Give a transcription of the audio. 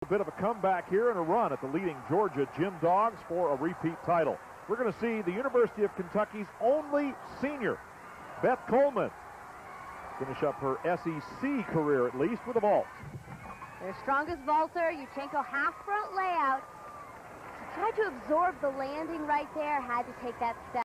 A bit of a comeback here and a run at the leading Georgia Gym Dogs for a repeat title. We're going to see the University of Kentucky's only senior, Beth Coleman, finish up her SEC career at least with a vault. Their strongest vaulter, Yurchenko half front layout. She tried to absorb the landing right there, had to take that step.